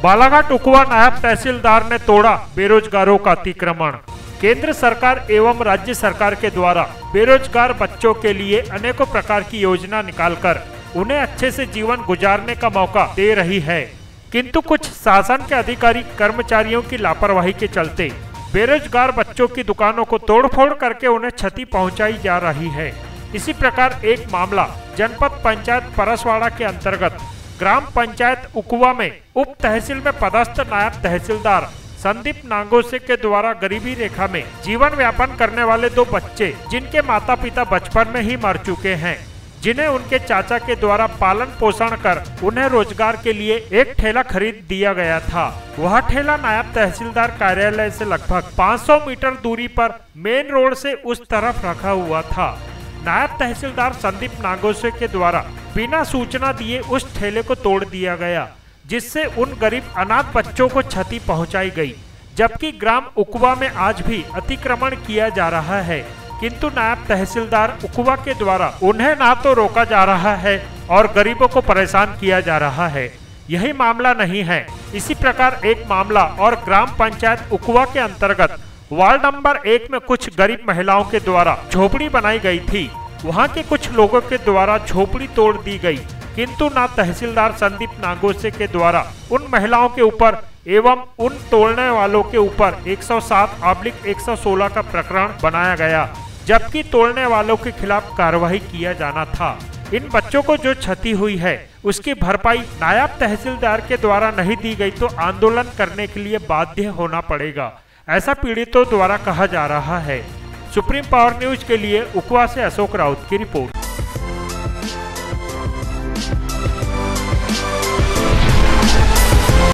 बालाघाट उकुवा नायब तहसीलदार ने तोड़ा बेरोजगारों का अतिक्रमण। केंद्र सरकार एवं राज्य सरकार के द्वारा बेरोजगार बच्चों के लिए अनेकों प्रकार की योजना निकालकर उन्हें अच्छे से जीवन गुजारने का मौका दे रही है, किंतु कुछ शासन के अधिकारी कर्मचारियों की लापरवाही के चलते बेरोजगार बच्चों की दुकानों को तोड़फोड़ करके उन्हें क्षति पहुंचाई जा रही है। इसी प्रकार एक मामला जनपद पंचायत परसवाड़ा के अंतर्गत ग्राम पंचायत उकुवा में उप तहसील में पदस्थ नायब तहसीलदार संदीप नांगोसे के द्वारा गरीबी रेखा में जीवन यापन करने वाले दो बच्चे, जिनके माता पिता बचपन में ही मर चुके हैं, जिन्हें उनके चाचा के द्वारा पालन पोषण कर उन्हें रोजगार के लिए एक ठेला खरीद दिया गया था। वह ठेला नायब तहसीलदार कार्यालय से लगभग 500 मीटर दूरी पर मेन रोड से उस तरफ रखा हुआ था। नायब तहसीलदार संदीप नांगोसे के द्वारा बिना सूचना दिए उस ठेले को तोड़ दिया गया, जिससे उन गरीब अनाथ बच्चों को क्षति पहुंचाई गई। जबकि ग्राम उकुवा में आज भी अतिक्रमण किया जा रहा है, किंतु नायब तहसीलदार उकुवा के द्वारा उन्हें ना तो रोका जा रहा है और गरीबों को परेशान किया जा रहा है। यही मामला नहीं है, इसी प्रकार एक मामला और ग्राम पंचायत उकुवा के अंतर्गत वार्ड नंबर 1 में कुछ गरीब महिलाओं के द्वारा झोपड़ी बनाई गई थी। वहां के कुछ लोगों के द्वारा झोपड़ी तोड़ दी गई, किंतु ना तहसीलदार संदीप नांगोसे के द्वारा उन महिलाओं के ऊपर एवं उन तोड़ने वालों के ऊपर 107/116 का प्रकरण बनाया गया, जबकि तोड़ने वालों के खिलाफ कार्रवाई किया जाना था। इन बच्चों को जो क्षति हुई है उसकी भरपाई नायब तहसीलदार के द्वारा नहीं दी गई तो आंदोलन करने के लिए बाध्य होना पड़ेगा, ऐसा पीड़ितों द्वारा कहा जा रहा है। सुप्रीम पावर न्यूज के लिए उकुवा से अशोक राउत की रिपोर्ट।